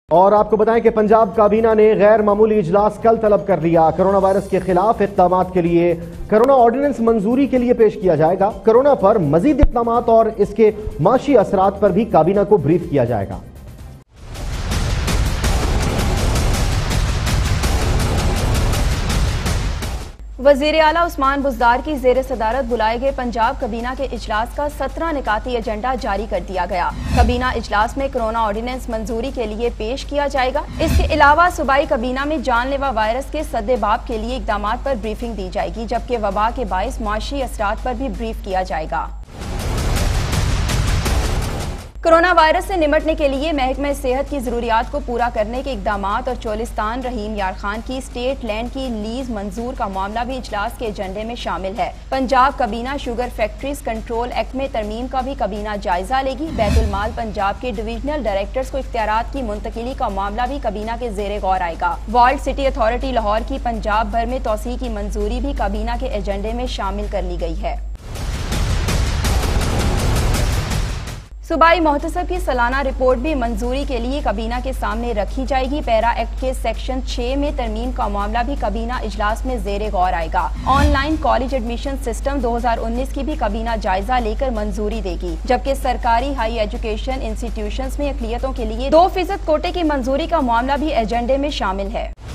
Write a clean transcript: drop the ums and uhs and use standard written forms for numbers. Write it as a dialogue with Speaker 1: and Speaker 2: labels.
Speaker 1: और आपको बताएं कि पंजाब काबीना ने गैर मामूली इजलास कल तलब कर लिया। कोरोना वायरस के खिलाफ इक़दाम के लिए कोरोना ऑर्डिनेंस मंजूरी के लिए पेश किया जाएगा। कोरोना पर मजीद इक़दाम और इसके माशी असरात पर भी काबीना को ब्रीफ किया जाएगा।
Speaker 2: वज़ीर आला उस्मान बुज़दार की ज़ेर सदारत बुलाए गए पंजाब कबीना के इजलास का 17 निकाती एजेंडा जारी कर दिया गया। कबीना इजलास में कोरोना ऑर्डिनेंस मंजूरी के लिए पेश किया जाएगा। इसके अलावा सूबाई कबीना में जानलेवा वायरस के सद्देबाब के लिए इक़दाम पर ब्रीफिंग दी जाएगी, जबकि वबा के बाइस माशी असरात पर भी ब्रीफ किया जाएगा। कोरोना वायरस से निपटने के लिए महकमे सेहत की जरूरियात को पूरा करने के इकदाम और चोलिस्तान रहीम यार खान की स्टेट लैंड की लीज मंजूर का मामला भी इजलास के एजेंडे में शामिल है। पंजाब कबीना शुगर फैक्ट्रीज कंट्रोल एक्ट में तरमीम का भी कबीना जायजा लेगी। बैतुल माल पंजाब के डिविजनल डायरेक्टर्स को इख्तियारात की मुंतकिली का मामला भी कबीना के जेरे गौर आएगा। वर्ल्ड सिटी अथॉरिटी लाहौर की पंजाब भर में तोसी की मंजूरी भी कबीना के एजेंडे में शामिल कर ली गई है। सूबाई मोहतसब की सालाना रिपोर्ट भी मंजूरी के लिए कबीना के सामने रखी जाएगी। पैरा एक्ट के सेक्शन 6 में तरमीम का मामला भी कबीना इजलास में जेरे गौर आएगा। ऑनलाइन कॉलेज एडमिशन सिस्टम 2019 की भी कबीना जायजा लेकर मंजूरी देगी, जबकि सरकारी हाई एजुकेशन इंस्टीट्यूशंस में अक़लियतों के लिए 2% कोटे की मंजूरी का मामला भी एजेंडे में शामिल है।